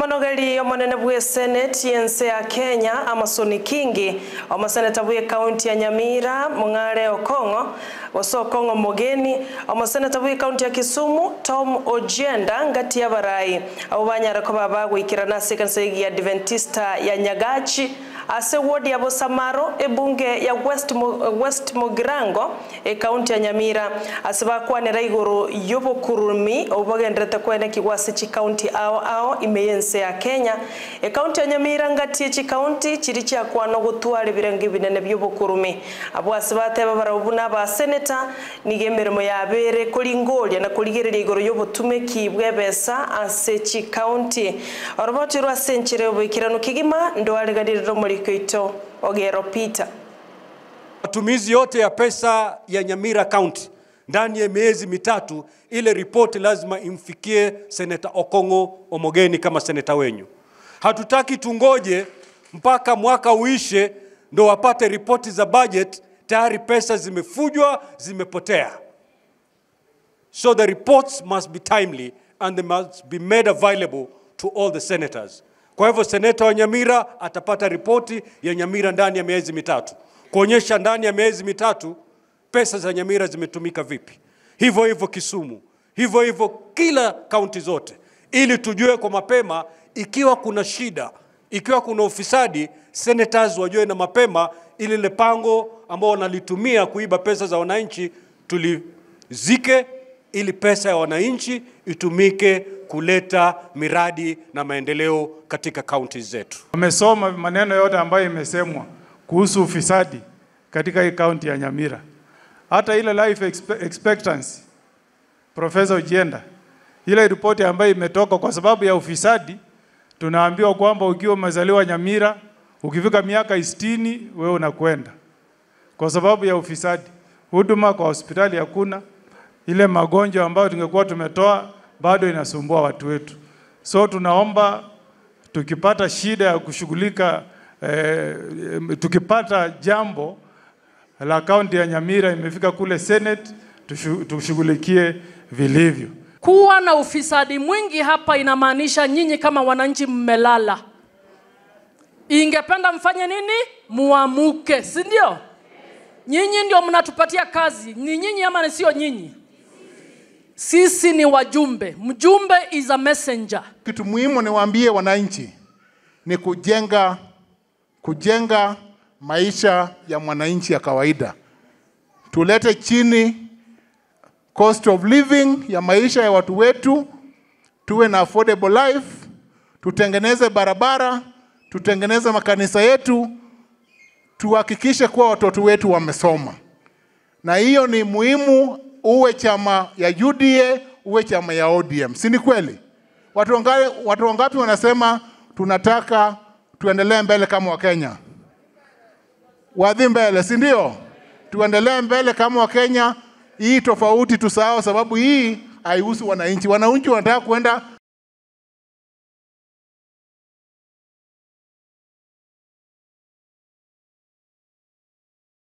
Manogari omonene bwe Senate yense ya Kenya Amasoni Kingi omoseneta bwe county ya Nyamira Mung'are Okongo Okongo Mogeni omoseneta bwe county ya Kisumu Tom Ojienda ngati ya barai abo banyara ko babagwikira na sekanse ya Adventista ya Nyagachi ase ward ya Bosamaro ebunge ya West Mugirango county ya Nyamira asaba kwanera iguru yobokurumi obagendrete kwene kigwase chi county ao imeyense ya Kenya county ya Nyamira ngati chi county chiri cha kwano gutwara birenga binene byobokurumi abo asabate babarabuna ba senator nigemeremo yabere kulingolia na kuligerera iguru yobotumeki bwebesa ase chi county oroboti rwa senchire obikirano kigima ndo aligadiriro muri Koito Ogero Peter. Matumizi yote ya pesa ya Nyamira County ndani ya miezi mitatu, ile ripoti lazima imfikie Seneta Okongo Omogeni kama seneta wenyu. Hatutaki tungoje mpaka mwaka uishe ndo wapate ripoti za budget, tayari pesa zimefujwa, zimepotea. So the reports must be timely and they must be made available to all the senators. Kwa hivyo seneta wa Nyamira atapata ripoti ya Nyamira ndani ya miezi mitatu, kuonyesha ndani ya miezi mitatu pesa za Nyamira zimetumika vipi. Hivyo Kisumu, hivyo kila kaunti zote, ili tujue kwa mapema ikiwa kuna shida, ikiwa kuna ufisadi, senators wajue na mapema ili ile pango ambao wanalitumia kuiba pesa za wananchi tulizike, ili pesa ya wananchi itumike kuleta miradi na maendeleo katika kaunti zetu. Wamesoma maneno yote ambayo imesemwa kuhusu ufisadi katika hii kaunti ya Nyamira. Hata ile life expectancy, Professor Ojienda, ile ripoti ambayo imetoka kwa sababu ya ufisadi, tunaambiwa kwamba ukiwa umezaliwa Nyamira, ukifika miaka 60 wewe unakwenda. Kwa sababu ya ufisadi, huduma kwa hospitali hakuna, ile magonjwa ambayo tungekuwa tumetoa bado inasumbua watu wetu. So tunaomba tukipata shida ya kushughulika, tukipata jambo la kaunti ya Nyamira imefika kule Senate, tushughulikie vilivyo. Kuwa na ufisadi mwingi hapa inamaanisha nyinyi kama wananchi mmelala. Ingependa mfanye nini? Muamuke, si ndio? Nyinyi ndio mnatupatia kazi. Ni nyinyi ama sio nyinyi? Sisi ni wajumbe. Mjumbe is a messenger. Kitu muhimu niwaambie wananchi ni kujenga maisha ya mwananchi ya kawaida. Tulete chini cost of living ya maisha ya watu wetu, tuwe na affordable life, tutengeneze barabara, tutengeneze makanisa yetu, tuhakikishe kuwa watoto wetu wamesoma. Na hiyo ni muhimu, uwe chama ya UDA, uwe chama ya ODM. Si ni kweli? Watu wangapi wanasema tunataka tuendelee mbele kama Wakenya? Wadhi mbele, si ndio? Tuendelee mbele kama Wakenya. Hii tofauti tusahau, sababu hii haihusu wananchi. Wananchi wanataka kwenda